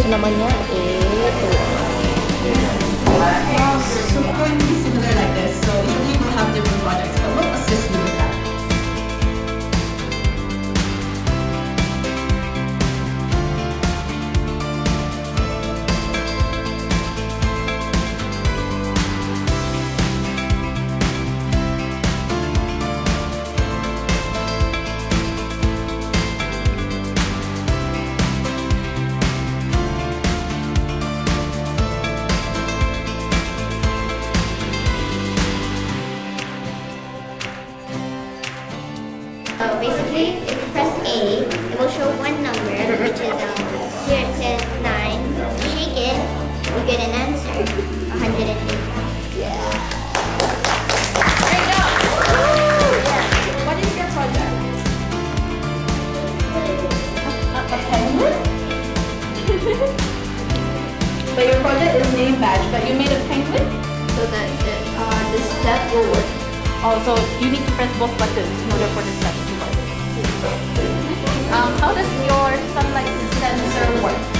itu namanya itu. So we're going to be similar like this. So usually we'll have different projects, but we'll assist you with that. So basically, if you press A, it will show one number, which is here it says 9. Shake it, you get an answer, 108. Yeah. Great job! Yeah. What is your project? A penguin? But your project is name badge, but you made a penguin so that this step will work. Oh, so you need to press both buttons in order for the step to work. How does your sunlight sensor work?